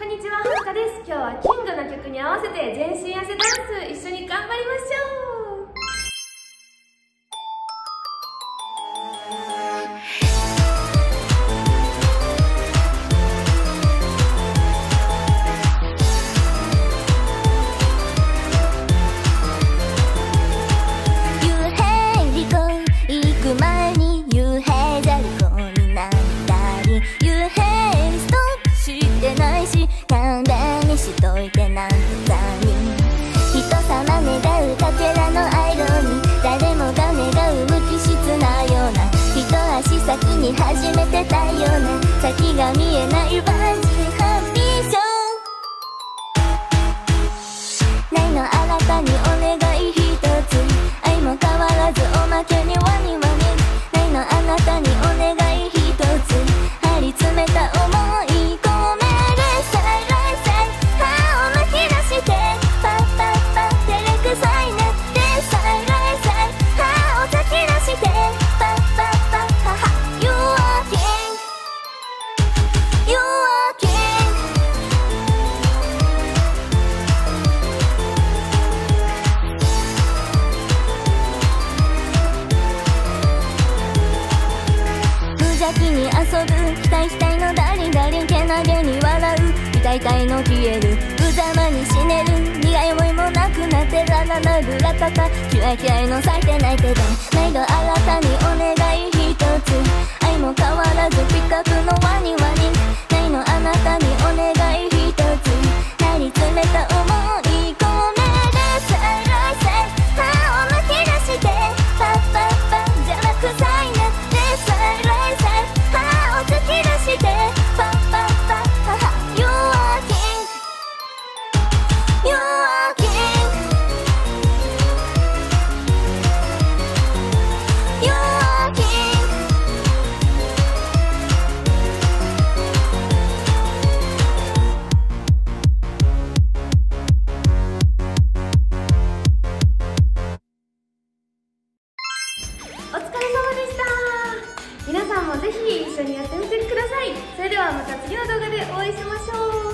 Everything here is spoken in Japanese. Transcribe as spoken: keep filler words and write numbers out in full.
こんにちは、はるかです。今日はキングの曲に合わせて全身痩せダンス一緒に頑張りましょう。 前に幽閉じゃりこになったり幽閉ストップしてないし勘弁にしといてなんてさに人様願うかけらのアイロンに誰もが願う無機質なような一足先に始めてたような先が見えないバンジーハッピーショーないのあなたにお願い一つ愛も変わらずおまけにワニワニあなたにお願い一つ張り詰めた想い込めるサイライサイ歯をむき出してパッパッパ照れくさいねでサイライサイ歯を咲き出してパッパッパハハ You are king You are king無邪気に遊ぶ期待したいのダリダリけなげに笑う痛い痛いの消える無様に死ねる苦い思いもなくなってラララルラタタキラキラの咲いてないけど毎度新たにお願い一つ愛も変わらずピカップのワニワニないのあなたにお願い一つ張り詰めた想い込めるサイライサイ歯をむき出してパッパッパ邪魔くさいねでサイライサイ歯を突き出してパッパッパハハ You are king You are king You are king お疲れ様でした。皆さんもぜひ一緒にやってみてください。それではまた次の動画でお会いしましょう。